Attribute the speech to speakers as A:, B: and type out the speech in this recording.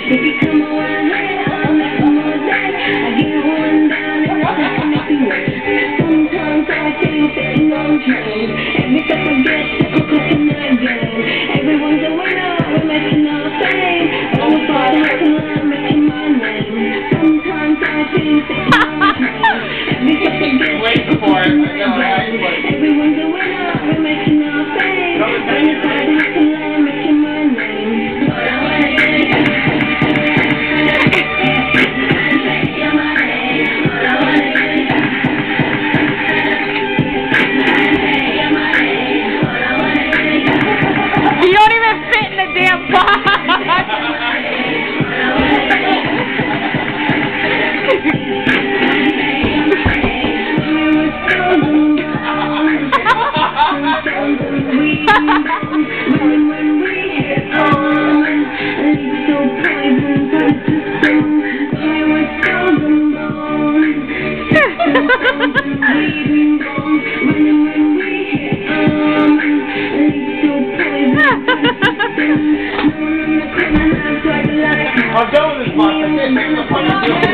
A: If you come around here, I'll make more that. I get one down and I make you work. Sometimes I think sitting on train. Every step I get, I'm cooking again. Everyone's a winner, we're making our fame. On the far hustle, I'm making my name. Sometimes I think sitting on train. Every step I get, I'm cooking again. Everyone's a winner, we're making our fame. On the far hustle, I'm making my name.
B: You don't even fit in the damn box!
C: I'm done with this, Mark. I can't make the fun of doing it.